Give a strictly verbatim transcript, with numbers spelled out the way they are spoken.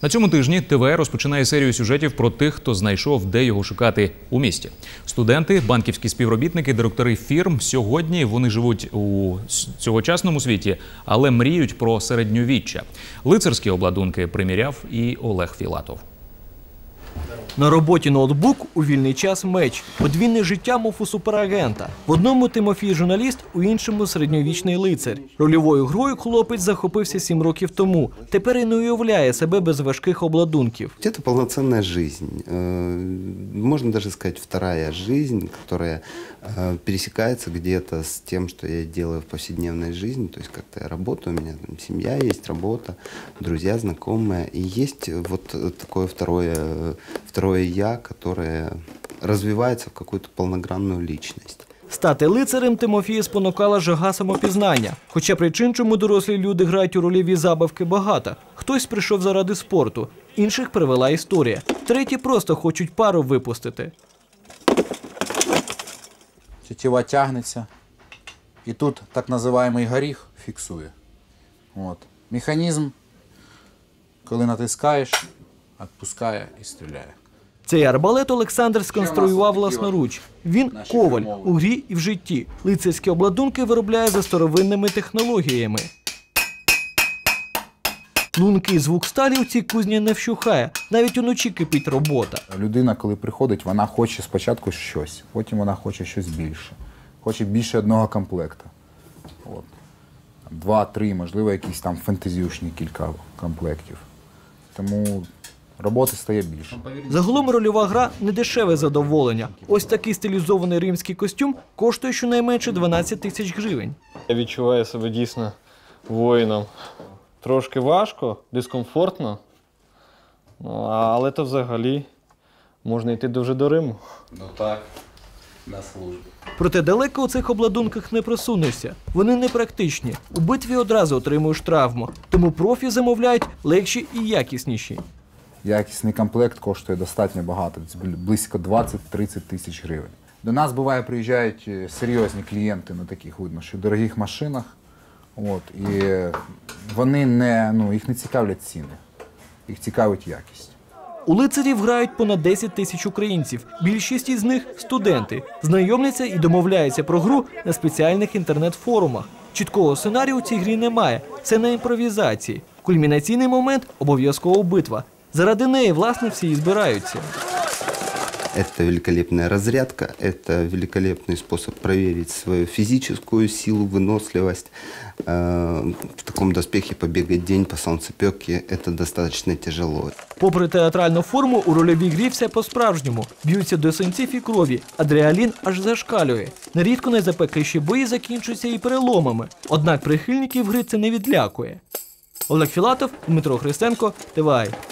На цьому тижні ТВ розпочинає серію сюжетів про тих, хто знайшов, де його шукати у місті. Студенти, банківські співробітники, директори фірм – сьогодні вони живуть у цьогочасному світі, але мріють про середньовіччя. Лицарські обладунки приміряв і Олег Філатов. На роботі ноутбук, у вільний час меч. Подвійне життя, мов у суперагента. В одному Тимофій – журналіст, у іншому – середньовічний лицар. Рольовою грою хлопець захопився сім років тому. Тепер і не уявляє себе без важких обладунків. Це повноцінна життя. Можна навіть сказати, вторая життя, яка пересікається где-то з тим, що я роблю в повсякденній житті. Тобто, як-то я працюю, у мене сім'я є, робота, друзі, знайомі. І є вот таке второе Второе «я», которое развивается в какую-то полногранную личность. Стати лицарем Тимофія спонукала жага самопізнання. Хоча причин, чому дорослі люди грають у рольові забавки, багато. Хтось прийшов заради спорту, інших привела історія. Треті просто хочуть пару випустити. Тетива тягнеться, і тут так називаємий горіх фіксує. От. Механізм, коли натискаєш, відпускає і стріляє. Цей арбалет Олександр сконструював власноруч. Він – коваль у грі і в житті. Лицарські обладунки виробляє за старовинними технологіями. Лункий звук сталі у цій кузні не вщухає. Навіть уночі кипить робота. Людина, коли приходить, вона хоче спочатку щось, потім вона хоче щось більше. Хоче більше одного комплекту. От. Два, три, можливо, якісь там фентезіушні кілька комплектів. Тому роботи стає більше. Загалом рольова гра – недешеве задоволення. Ось такий стилізований римський костюм коштує щонайменше дванадцять тисяч гривень. Я відчуваю себе дійсно воїном. Трошки важко, дискомфортно, але то взагалі можна йти дуже до Риму. Ну так, на службу. Проте далеко у цих обладунках не просунешся. Вони непрактичні. У битві одразу отримуєш травму. Тому профі замовляють легші і якісніші. Якісний комплект коштує достатньо багато, близько двадцять-тридцять тисяч гривень. До нас, буває, приїжджають серйозні клієнти на таких, видно, що в дорогих машинах. От, і вони не, ну, їх не цікавлять ціни, їх цікавить якість. У лицарів грають понад десять тисяч українців. Більшість із них – студенти. Знайомляться і домовляються про гру на спеціальних інтернет-форумах. Чіткого сценарію у цій грі немає. Це на імпровізації. Кульмінаційний момент – обов'язково битва. Заради неї, власне, всі і збираються. Это великолепная разрядка, это великолепный способ проверить свою физическую силу, выносливость. В таком доспехе побегать день по солнцепёке – это достаточно тяжело. Попри театральну форму, у рольовій грі все по-справжньому. Б'ються до синців і крові, адреналін аж зашкалює. Нерідко найзапекліші бої закінчуються і переломами. Однак прихильників гри це не відлякує. Олег Філатов, Дмитро Христенко, ТВАЙ.